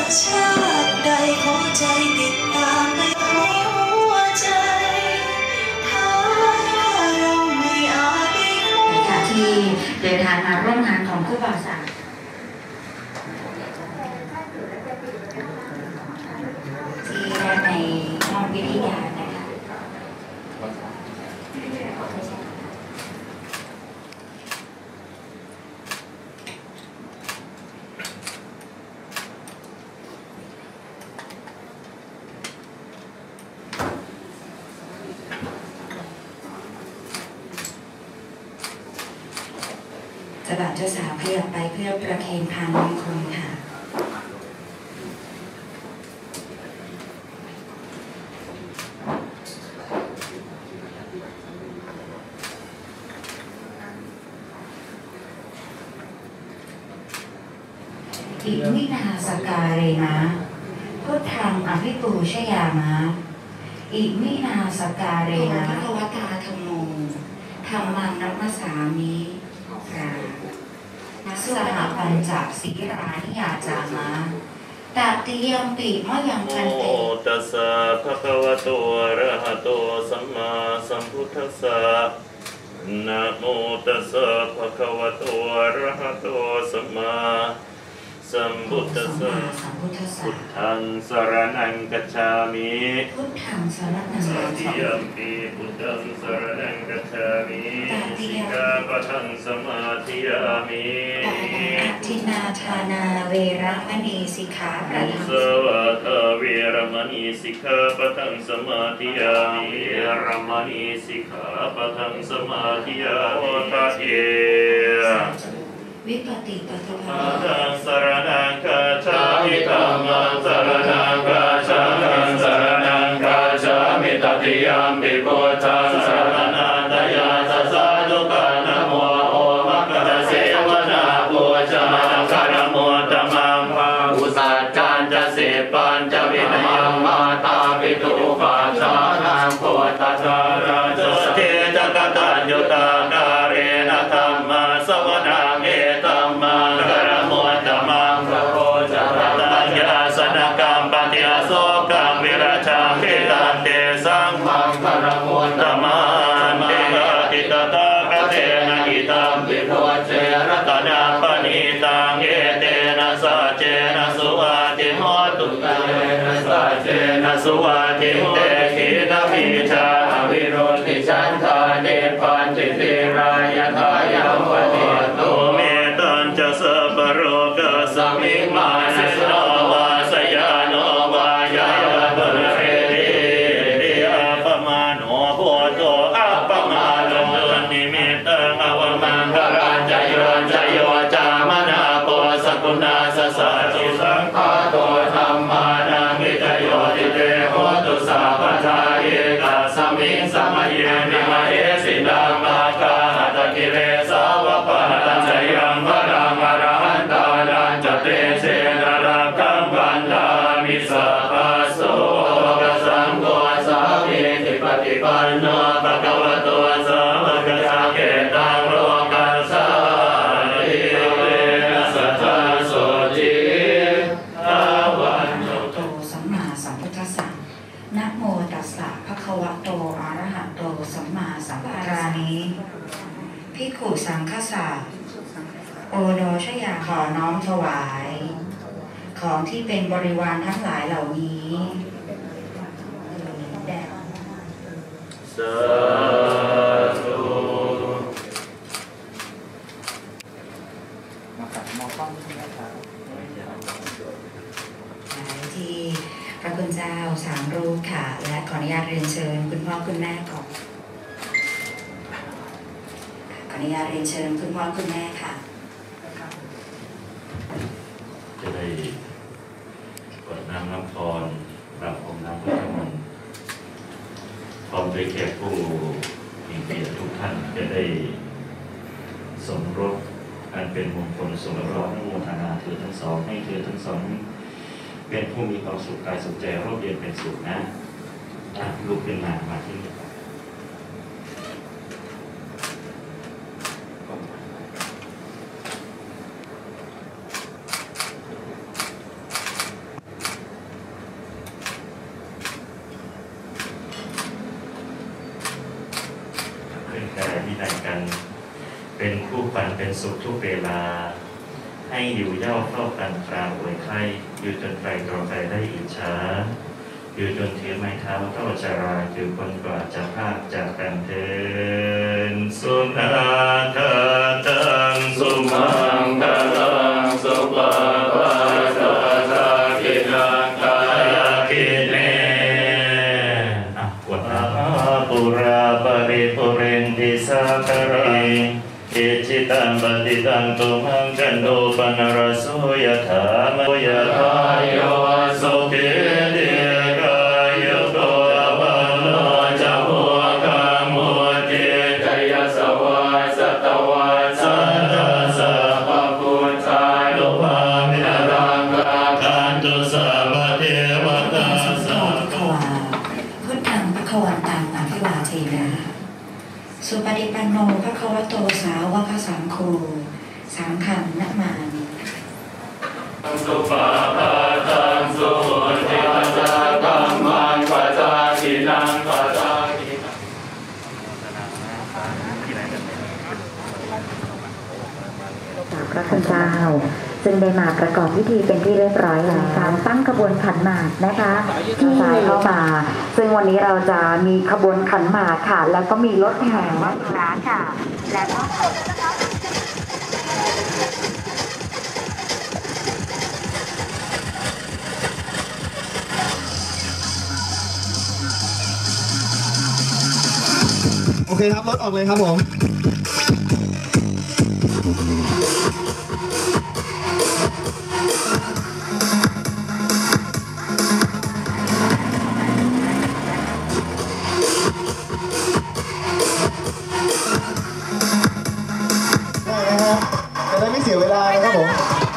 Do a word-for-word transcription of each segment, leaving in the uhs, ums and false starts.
ชาติใดขอใจติดตามไปในหัวใจถ้าเราไม่อาจได้ในขณะที่เดินทางมาร่วมงานของคู่บ่าวสาวที่แรกในห้องวิทยานะคะเจ้าบ่าวเจ้าสาวขยับไปเพื่อประเคนพานมงคลค่ะอิมินาสการเรนะพุทธังอภิปูชยามะอิมินาสการเรนะภควตาธัมโมธัมมังนัมมัสสามินัสสหปัญจศีรานิยาจามะตติยมปิมะยังพันเตโมตัสสะภะคะวะโตอะระหะโตสัมมาสัมพุทธัสสะนะโมตัสสะภะคะวะโตอะระหะโตสัมมาสัมพุทธัสสะพุทธังสรณังกัจฉามิพุทธังสรณังกัจฉามิตติยัมปิพุทธังสรณังกัจฉามิสิกขาปะทังสมาธิยามิทินาทานาเวระมณีสิกขาปะทังสวะทาเวระมณีสิกขาปะทังสมาธิยามิเวระมณีสิกขาปะทังสมาธิยามิโอทะเยวิปติปฏิภาคังสรณังกัจฉามิธัมมังสรณังกัจฉามิสรณังกัจฉามิตติยัมปิพุทธังสรณังตยาสสะทุกขานะโมโอมะกะเสวนาปูชาคารโมตมังภาอุสัจจันจะสิปัญจวินมังมาตาปิตุปัสสานังโพธัสสะราชเทจกตัญญูตาการเรนะธัมมาสวนาเกตัมมังกรโมตมังพระโพจารัญญาสนกรรมปฏิอาโศกังวิราชังทิตันเตสังมังกรโมตมังเตติตตะกเตนะอิตัมปิโพเจรตนาปณิตังเยเตนะสัจเจนะสุวัติโหตุเตนะสัจเจนะสุวัติเตขิตมิชาวิโรติฉันทาเนปัญจิติรายทายามวติโตเมตัญจะสัพพโรกสมิมาสิโนวาสยาโนวายาปะเรเดอะปะมาโนโพโตอะปะมาโนนิมิตังอวมังคารัญจโยจโยจามนาโปสกุณาสสะจิสังฆาโตธัมมานังมิจโยติเตโหตุสัพพทาเอกะสมิงสมัยเยนิมเหสิดังมากาหัตกิเลสาวะปะตัญจยังวรังอรหันตานันจเตเสนารักขังวันดามิสัพพะโสกสังโฆสามีติปฏิปันโนภะคะวะโตสาวกสังฆตังโลกัสสาอิเตนะสัจจโสจิอาวันโตสัมมาสัมพุทธัสสะนะโมตัสสะภะคะวะโตอะระหะโตสัมมาสัมพุทธัสสะนี้ภิกขุสังฆสะโอโนชยาขอน้อมถวายของที่เป็นบริวารทั้งหลายเหล่านี้แด่สาธุมากับมอป้อมใช่ไหมครับที่พระคุณเจ้าสามรูปค่ะและขออนุญาตเรียนเชิญคุณพ่อคุณแม่ก่อนขออนุญาตเรียนเชิญคุณพ่อคุณแม่ค่ะจะได้กดน้ำน้ำพรรับองค์น้ำพุทธมนต์พร้อมด้วยแขกผู้มีเกียรติทุกท่านจะได้สมรสอันเป็นมงคลสมรสอนุโมทนาเธอทั้งสองให้เธอทั้งสองเป็นผู้มีความสุขกายสุขใจร่มเย็นเป็นสุขนะลุกขึ้นมามาที่นี่เป็นคู่ฝันเป็นสุขทุกเวลาให้อยู่เย่าเฝ้ากันคราวอวยไข้อยู่จนไกลตรอไปได้อิจฉาอยู่จนถือไม้เท้าเท่าจาราคือคนกว่าจะภาคจากกันเทินสุนาคาตังสุมังคลังสุปาปาสาสากินังกายกิเนอ่ะกวดน้ำปุราปริปุเรนติสาคาริอิจิตังปฏิตังตุมังกันโดปนรโสยถามยถาโยสุขิติสุปฏิปันโนภควโตสาวกสังโฆสังฆังนะมามิสุปาปาตังสุติปัสสะธัมมังปัจจาคินังปัจจาคินังจากพระคุณเจ้าซึ่งได้มาประกอบพิธีเป็นที่เรียบร้อยแล้วการตั้งขบวนขันหมากนะคะที่สายเข้ามาซึ่งวันนี้เราจะมีขบวนขันหมากค่ะแล้วก็มีรถแห่วัดร้านค่ะและก็โอเคครับรถออกเลยครับผมจะได้ไม่เสียเวลานะครับผม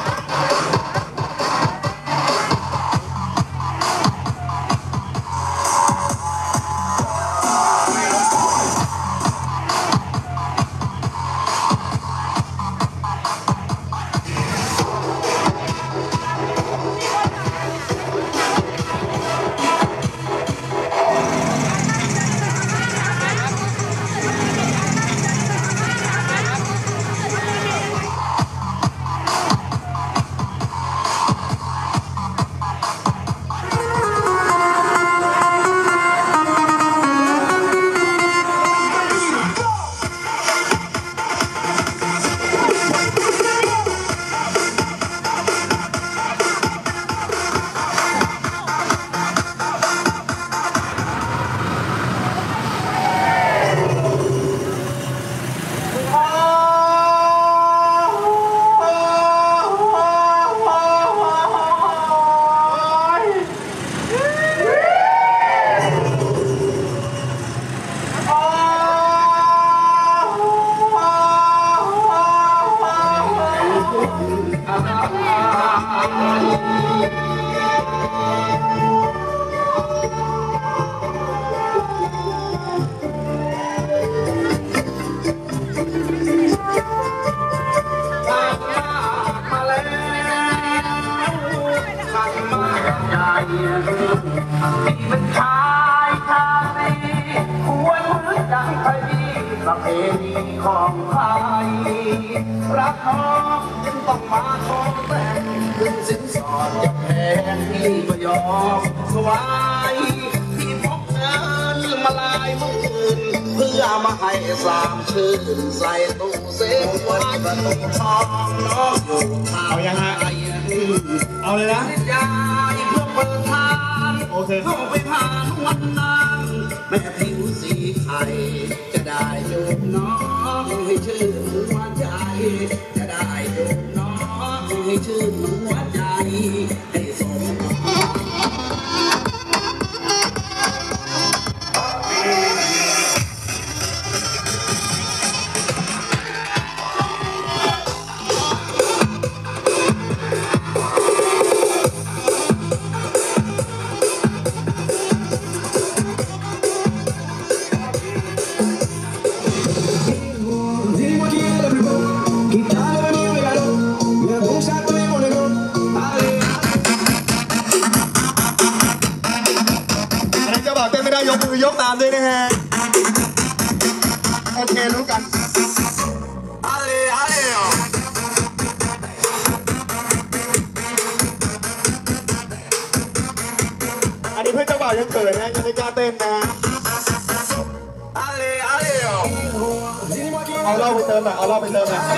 มันชายชาลีควรมือดังไทยประเพณีของไทยรักน้องจึงต้องมาขอแต่งขึ้นสินสอดจะแพงพี่ก็ยอมสวายพี่พกเงินมาลายมืออื่นเพื่อมาให้สามชื่นใส่ตู้เซฟไว้ประตูทองน้องอยู่ทางเอายังฮะเอาเลยนะยายเพื่อเปิดทางโอเคเข้าไปผ่านวันนั้นแม่ผิวสีไข่จะได้จูบน้องให้ชื่นหัวใจจะได้จูบน้องให้ชื่นหัวใจให้สมยกมือยกตามด้วยนะฮะโอเครู้กันอันนี้เพื่อนเจ้าบ่าวยังเกิดนะยังไม่กล้าเต้นนะเอาเหล้าไปเติมหน่อยเอาเหล้าไปเติมหน่อย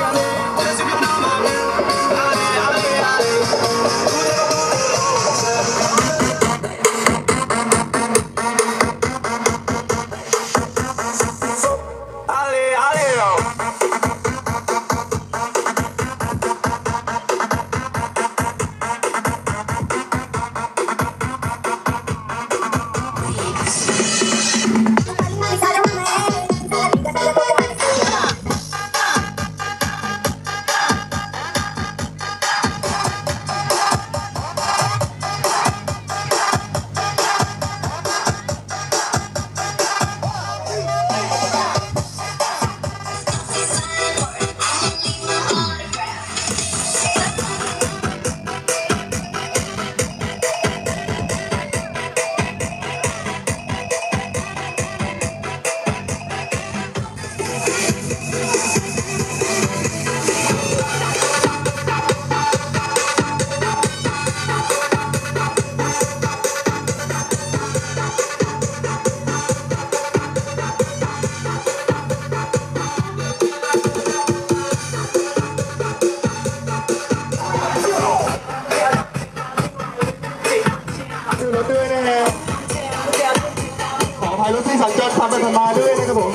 รถที่สัญจรผ่านไปผ่านมาด้วยนะครับผม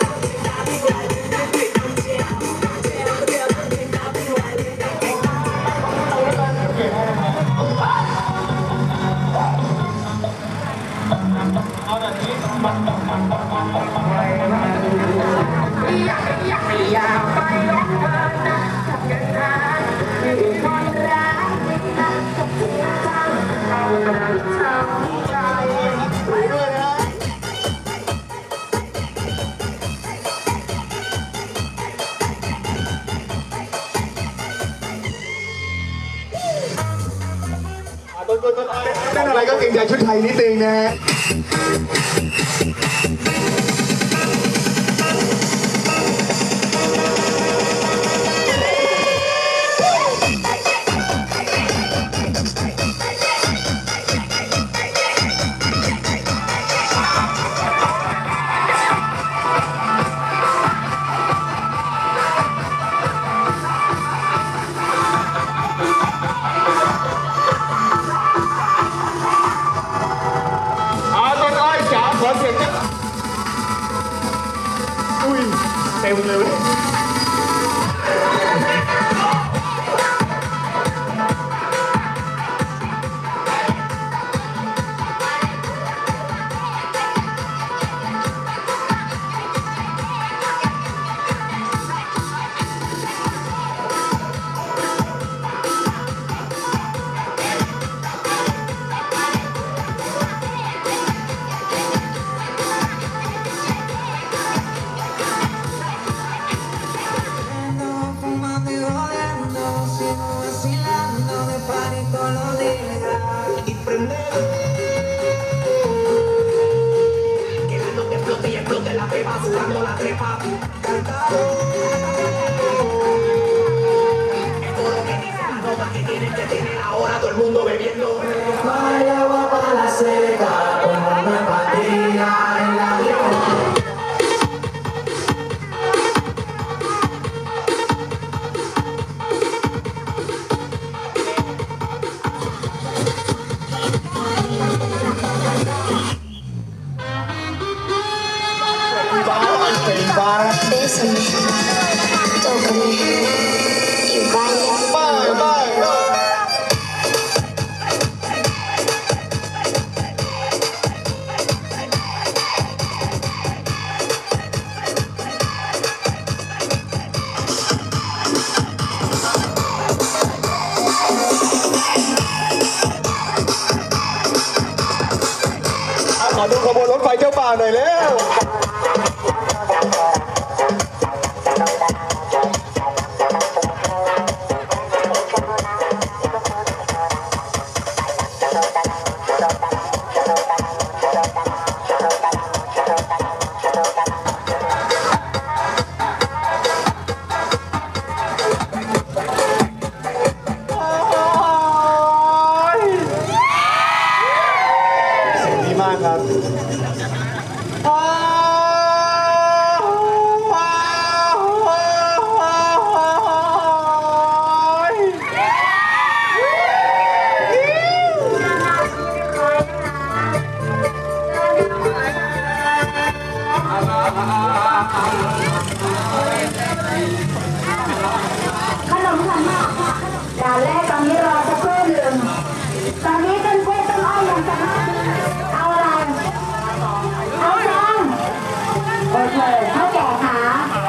นั่นอะไรก็เก่งใจชุดไทยนิดนึงนะฮะอุ้ยเต็มเลย Bésame, tócame y baila. Bye, bye, bye. ขอดูขบวนรถไฟเจ้าป่าหน่อยเร็วครับโอ้ขนมขันหมากด่านแรกตอนนี้รอสักครู่หนึ่งตอนนี้เป็นกล้วยต้นอ้อยอย่างจะเอาอะไรเอาจังโอเคเขาแก่ขา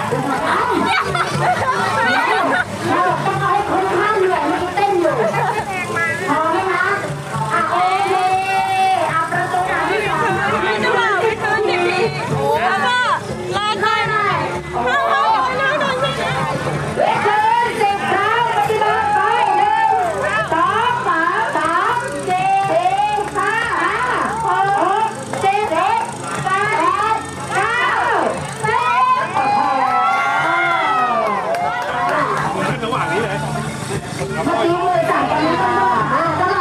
เราต้องเอาให้คนข้างเหนื่อยมันเต้นอยู่พอไหมคะอ่ะโอเคเอาประตูหลังที่สองจะบอกไม่คืนดีแล้วก็รอคอยหน่อยเข้าเข้าอยู่นะหน่อยสิเวทีสิบครั้งปฏิบัติไปหนึ่งสองสามสามสี่ห้าหกเจ็ดแปดเก้าสิบโอ้โหระหว่างนี้เลยเมื่อกี้มือสั่นกันนะอ่าก็มา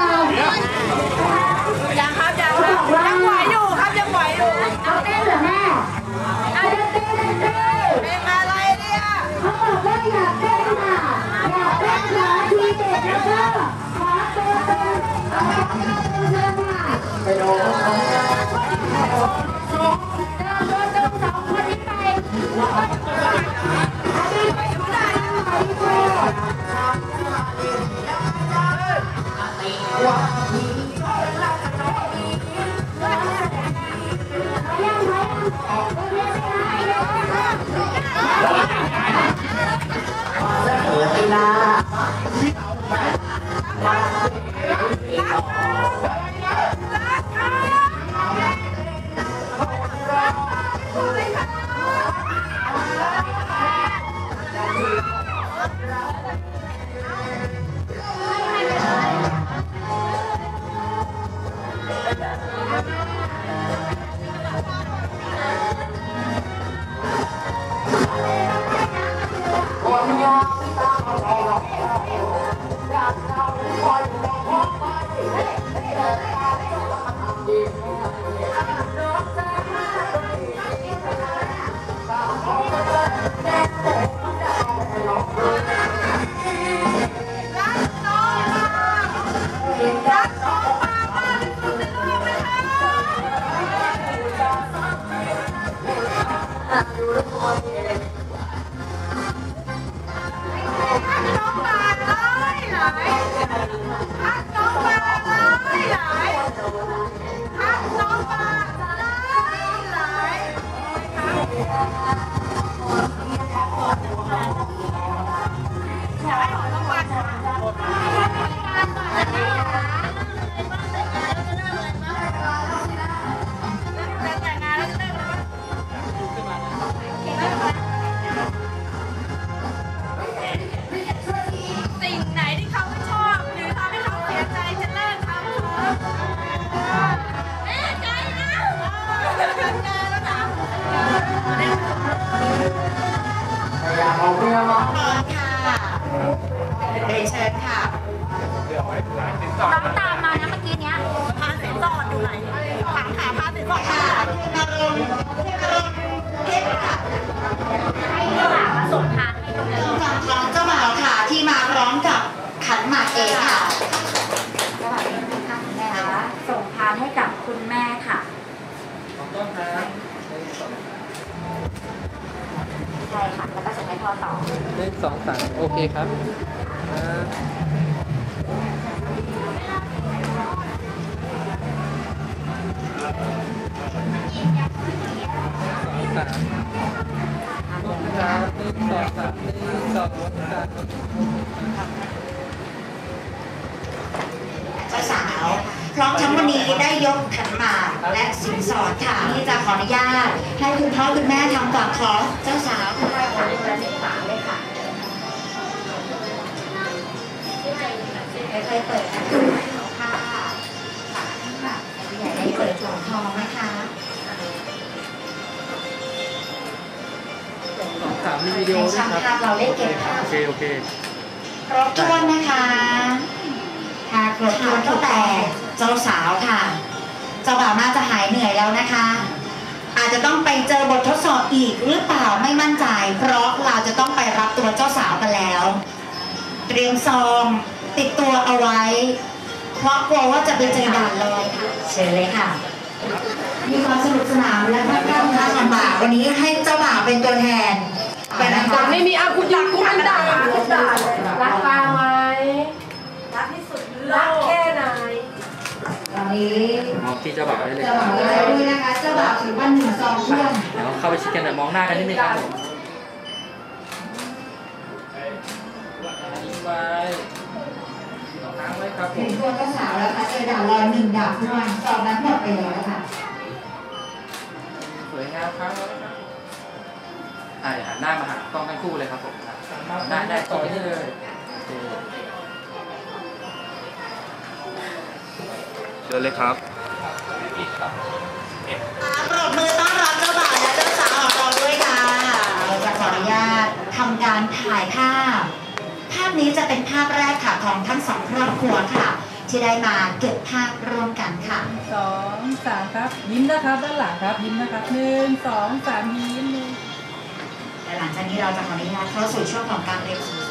ยังครับยังครับยังไหวอยู่ครับยังไหวอยู่เอาเต้นเหรอแม่เอาเต้นเต้นเต้นเป็นอะไรเนี่ยเขาบอกว่าอยากเต้นค่ะอยากเต้นหาทีเด็ดแล้วก็ขอตัวเป็นเอาขอตัวเป็นเชิญค่ะไปดูเขาเดินรถตรงสองคนนี้ไปแล้วก็เอาไปไหนก็ได้ไหนก็เวลาเรียนเชิญค่ะน้องตามมานะเมื่อกี้เนี้ยพาสินสอดอยู่ไหนถามหาพาสินสอดค่ะมาลงเทพค่ะให้เจ้าบ่าวมาส่งทานให้ตรงนี้ฟังคล้องเจ้าบ่าวค่ะที่มาพร้อมกับขันหมากเองค่ะเจ้าบ่าวเองค่ะคุณแม่นะคะส่งทานให้กับคุณแม่ค่ะขอบคุณครับใช่ค่ะแล้วก็ส่งให้พ่อต่อเลขสองสามโอเคครับสามขอบคุณครับหนึ่งสองสามหนึ่งสองสามเจ้าสาวพร้อมทั้งวันนี้ได้ยกขันหมากและสินสอดค่ะที่จะขออนุญาตให้คุณพ่อคุณแม่ทำก่อนขอเจ้าสาวคุณพ่อคุณแม่เด็กฝาเลยค่ะค่อยๆเปิดค่ะค่ะใหญ่ได้เปิดถุงทองนะคะสองสามมีวิดีโอด้วยครับเราเล่นเกมค่ะโอเคโอเคครบถ้วนนะคะค่ะครบถ้วนตั้งแต่เจ้าสาวค่ะเจ้าบ่าวน่าจะหายเหนื่อยแล้วนะคะ อาจจะต้องไปเจอบททดสอบอีกหรือเปล่าไม่มั่นใจเพราะเราจะต้องไปรับตัวเจ้าสาวกันแล้วเตรียมซองติดตัวเอาไว้เพราะกลัวว่าจะไปเจอด่านเลยค่ะเชิญเลยค่ะมีความสนุกสนานและค่อนข้างท้าทายบ่าววันนี้ให้เจ้าบ่าวเป็นตัวแทนเป็นนะคะไม่มีอาคุณอยากคุณมันด่าคุณด่ารักปลาไหมรักที่สุดรักแค่ไหนตอนนี้มองที่เจ้าบ่าวได้เลยเจ้าบ่าวได้ด้วยนะคะเจ้าบ่าวถือว่าหนึ่งซองเพื่อนเดี๋ยวเข้าไปชิดกันหน่อยมองหน้ากันนิดนึงครับผมไว้ค้างไว้ครับผถึมงตัวเจ้าสาวแล้วค่ะเจอด่านลอยหนึ่งด่านด้วยซองนั้นหมดไปแล้วค่ะสวยงามครับอ่าหันหน้ามาหากล้องทั้งคู่เลยครับผมหน้าได้ต่อที่เลยเชิญเลยครับปรบมือต้อนรับเจ้าบ่าวและเจ้าสาวของเราด้วยค่ะเราจะขออนุญาตทำการถ่ายภาพภาพนี้จะเป็นภาพแรกค่ะของทั้งสองครอบครัวค่ะที่ได้มาเก็บภาพร่วมกันค่ะสองสามครับยิ้มนะครับด้านหลังครับยิ้มนะครับหนึ่งสองสามยิ้มหนึ่งและหลังจากนี้เราจะขออนุญาตเข้าสู่ช่วงของการเรียนรู้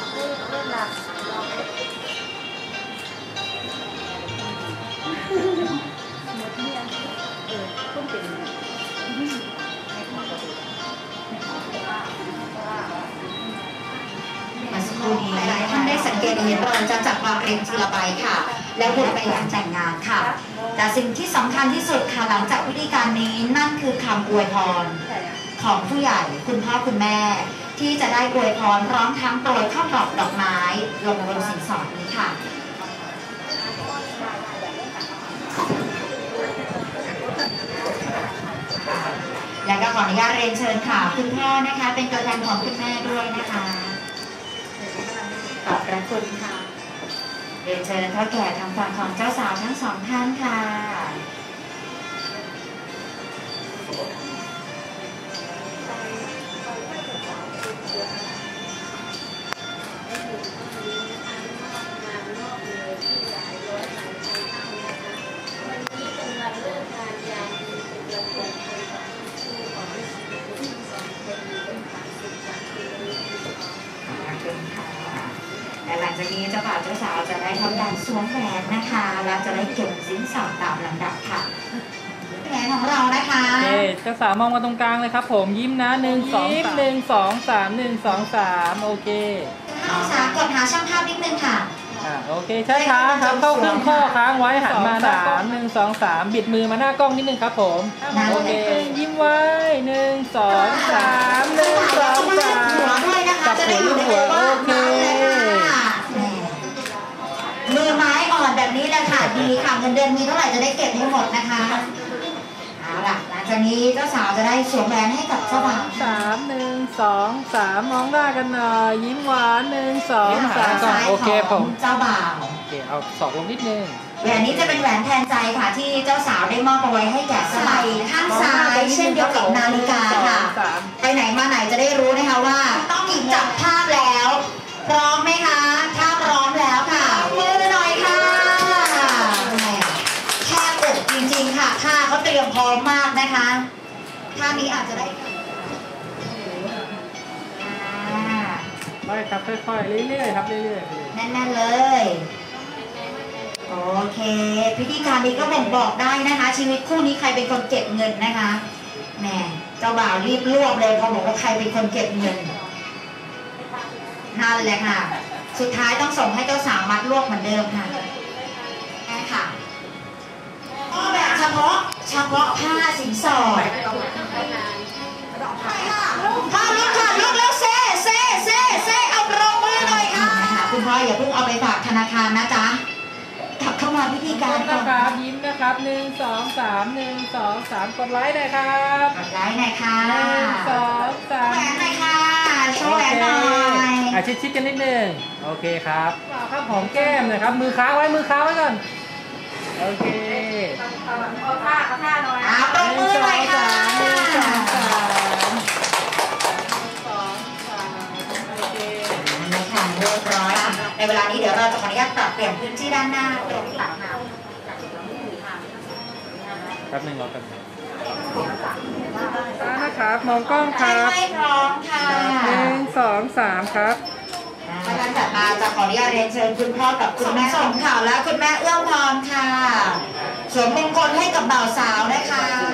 มาสักครู่นี้หลายท่านได้สังเกตเห็นเราจะจัดวางเรียงทีละใบค่ะแล้ววนไปยังแต่งงานค่ะแต่สิ่งที่สำคัญที่สุดค่ะหลังจากพิธีการนี้นั่นคือคำอวยพรของผู้ใหญ่คุณพ่อคุณแม่ที่จะได้อวยพรพร้อมทั้งโปรยข้าวดอกดอกไม้ลงบนสินสอดนี้ค่ะและก็ขออนุญาตเรียนเชิญค่ะคุณพ่อนะคะเป็นตัวแทนของคุณแม่ด้วยนะคะขอบพระคุณค่ะเรียนเชิญพ่อแก่ทางฝั่งของเจ้าสาวทั้งสองท่านค่ะและหลังจากนี้เจ้าบ่าวเจ้าสาวจะได้ทำการสวมแหวนนะคะและจะได้เก็บสินสอดตามลำดับค่ะแหวนของเรานะคะโอเคเจ้าสาวมองมาตรงกลางเลยครับผมยิ้มนะหนึ่งสองสามหนึ่งสองสามหนึ่งสองสามโอเคสามกดหาช่างภาพนิดนึงค่ะอ่าโอเคช้าๆครับเข้าครึ่งข้อค้างไว้หันมาหน้ากล้องหนึ่งสองสามบิดมือมาหน้ากล้องนิดนึงครับผมโอเคยิ้มไว้หนึ่งสองสามหนึ่งสองสามจับหัวลูกหัวโอเคมือไม้อ่อนแบบนี้แหละค่ะดีค่ะเงินเดือนมีเท่าไหร่จะได้เก็บให้หมดนะคะเอาล่ะหลังจากนี้เจ้าสาวจะได้สวมแหวนให้กับเจ้าบ่าวสามหนึ่งสองสามมองหน้ากันหน่อยยิ้มหวานหนึ่งสองสามก่อนโอเคผมเจ้าบ่าวโอเคเอาสอกลงนิดนึงแหวนนี้จะเป็นแหวนแทนใจค่ะที่เจ้าสาวได้มอบเอาไว้ให้แก่สมัยข้างซ้ายเช่นเดียวกับนาฬิกาค่ะไปไหนมาไหนจะได้รู้นะคะว่าต้องหยิบจับภาพแล้วพร้อมไหมคะถ้าพร้อมแล้วค่ะมือหน่อยค่ะแค่อกจริงๆค่ะท่าเขาเตรียมพร้อมมากนะคะท่านี้อาจจะได้ไม่ครับค่อยๆเรื่อยๆครับเรื่อยๆแน่นๆเลยโอเคพิธีการนี้ก็บ่งบอกได้นะคะชีวิตคู่นี้ใครเป็นคนเก็บเงินนะคะแหมเจ้าบ่าวรีบรวบเลยเขาบอกว่าใครเป็นคนเก็บเงินนั่นแหละค่ะสุดท้ายต้องส่งให้เจ้าสาวมัดรวบเหมือนเดิมค่ะใช่ค่ะก็แบบเฉพาะเฉพาะผ้าสินสอดผ้าลุกค่ะลุกแล้วเซ่เซ่เซ่เซ่เอาปรบมือหน่อยค่ะคุณพ่ออย่าเพิ่งเอาไปฝากธนาคารนะจ๊ะกลับเข้ามาพิธีการก่อนนะครับยิ้มนะครับหนึ่งสองสามหนึ่งสองสามกดไลค์หน่อยครับกดไลค์หน่อยค่ะหนึ่งสองสามแหวนหน่อยค่ะโชว์แหวนหน่อยอ่ะชิดๆกันนิดนึงโอเคครับครับหอมแก้มหน่อยครับมือค้างไว้มือค้างไว้ก่อนโอเคเอาผ้าเอาผ้าหน่อยอ่ะปรบมือหน่อยค่ะหนึ่งสองสามโอเคนะคะเรียบร้อยในเวลานี้เดี๋ยวเราจะขออนุญาตปรับเปลี่ยนพื้นที่ด้านหน้าตรงตัดน้ำแป๊บหนึ่งรอแป๊บนึงนะครับมองกล้องครับให้พร้อมค่ะหนึ่งสองสามครับท่านถัดมาจะขออนุญาตเรียนเชิญคุณพ่อกับคุณแม่สมข่าวและคุณแม่เอื้อมพรค่ะสวมมงคลให้กับบ่าวสาวนะคะ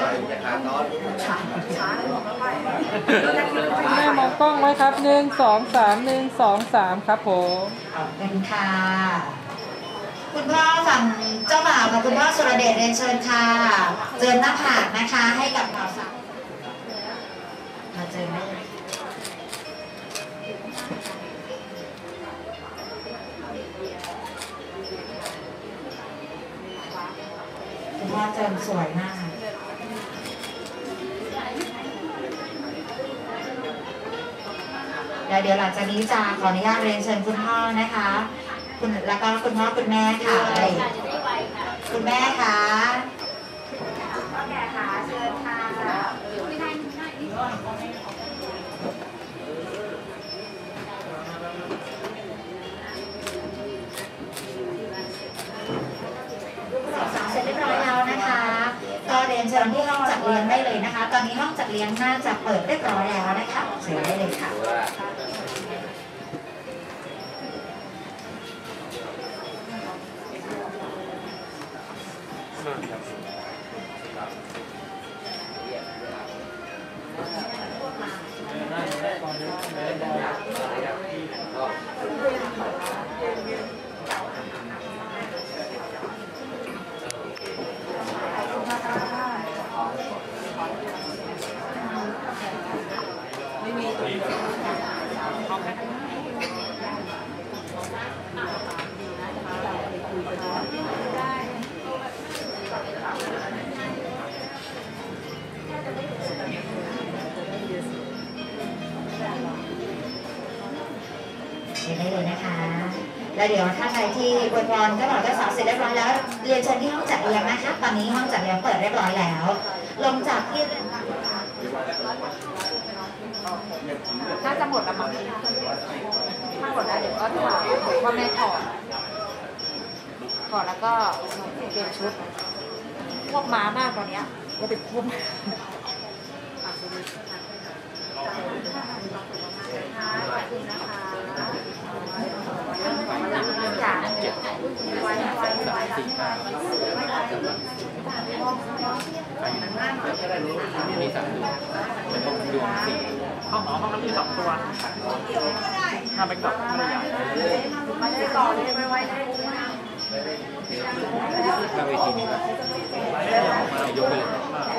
แม่มองกล้องไว้ครับหนึ่งสองสามหนึ่งสองสามครับผมขอบคุณค่ะคุณพ่อฝั่งเจ้าบ่าวกับคุณพ่อสุรเดชเรียนเชิญค่ะเจิมหน้าผากนะคะให้กับบ่าวสาวมาเจอได้เลยคุณพ่อเจิมสวยมากแล้วเดี๋ยวหลังจากนี้จะขออนุญาตเรียนเชิญคุณพ่อนะคะคุณแล้วก็คุณพ่อคุณแม่ค่ะคุณแม่ค่ะพ่อแก่ค่ะเชิญค่ะสาวเสร็จเรียบร้อยแล้วนะคะก็เรียนเชิญที่ห้องจัดเลี้ยงได้เลยนะคะ ตอนนี้ห้องจัดเลี้ยงน่าจะเปิดเรียบร้อยแล้วนะคะเชิญได้เลยค่ะได้เลยนะคะแล้วเดี๋ยวถ้าใครที่อวยพรเจ้าบ่าวเจ้าสาวเสร็จเรียบร้อยแล้วเรียนเชิญที่ห้องจัดเลี้ยงนะคะตอนนี้ห้องจัดเลี้ยงเปิดเรียบร้อยแล้วลงจากที่น่าจะหมดแล้วมั้งถ้าหมดแล้วเดี๋ยวก็ถามว่าแม่ถอดถอดแล้วก็เปลี่ยนชุดพวกม้ามากตอนนี้ก็ติดพวกจากเจ็ดไว้ไว้ไว้สี่ห้ามีสามดวงเป็นห้องดวงสี่ห้องห้องมันมีสองตัวถ้าเป็นแบบไม่ยาวมันจะต่อเลยไว้ไว้ได้ถ้าเวทีนี้แบบยกไปเลย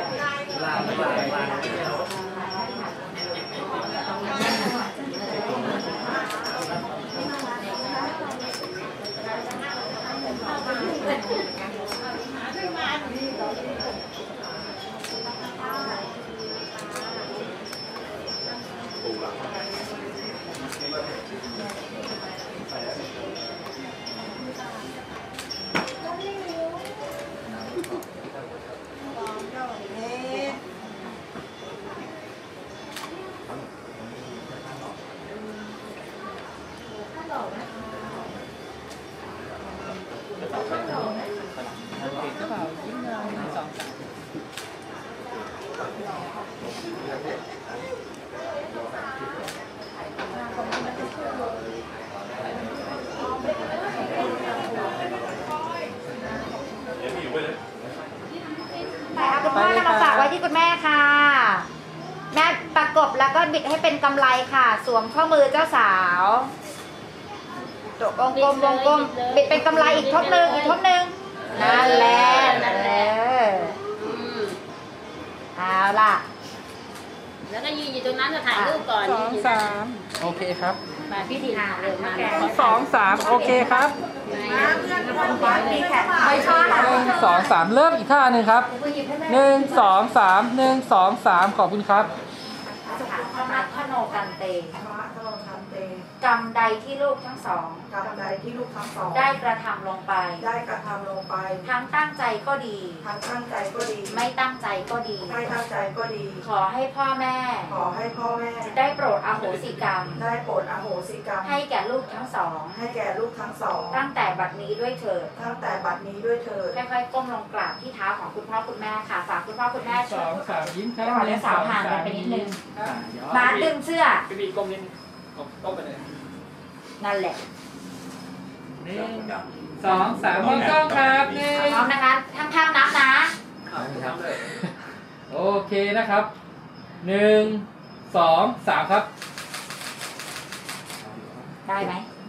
คุณพ่อนำมาฝากไว้ที่คุณแม่ค่ะแม่ประกบแล้วก็บิดให้เป็นกำไรค่ะสวมข้อมือเจ้าสาวตัวกลมกลมวงกลมบิดเป็นกำไรอีกทบหนึ่งอีกทบหนึ่งนั่นแหละนั่นแหละเอาล่ะแล้วก็ยืนอยู่ตรงนั้นจะถ่ายรูปก่อนสองสามโอเคครับมาพี่ทีนาเร็วมาสองสามโอเคครับไม่ชอบหนึ่งสองสามเริ่มอีกท่าหนึ่งครับหนึ่งสองสามหนึ่งสองสามขอบคุณครับพระโนกันเตกรรมใดที่ลูกทั้งสองกรรมใดที่ลูกทั้งสองได้กระทำลงไปได้กระทำลงไปทั้งตั้งใจก็ดีทั้งตั้งใจก็ดีไม่ตั้งใจก็ดีไม่ตั้งใจก็ดีขอให้พ่อแม่ขอให้พ่อแม่ได้โปรดอโหสิกรรมได้โปรดอโหสิกรรมให้แก่ลูกทั้งสองให้แก่ลูกทั้งสองตั้งแต่บัดนี้ด้วยเถิดตั้งแต่บัดนี้ด้วยเถิดค่อยๆก้มลงกราบที่เท้าของคุณพ่อคุณแม่ค่ะฝากคุณพ่อคุณแม่สองสามยิ้มครับเดี๋ยวก่อนเดี๋ยวสาวห่างกันไปนิดนึงอ่ะเดี๋ยวมาดึงเสื้อพี่บีก้มนิดนึงก้มไปเลยนั่นแหละหนึ่งสองสามมองกล้องครับหนึ่งพร้อมนะคะทั้งข้างนับนะโอเคนะครับหนึ่งสองสามครับได้ไหมไ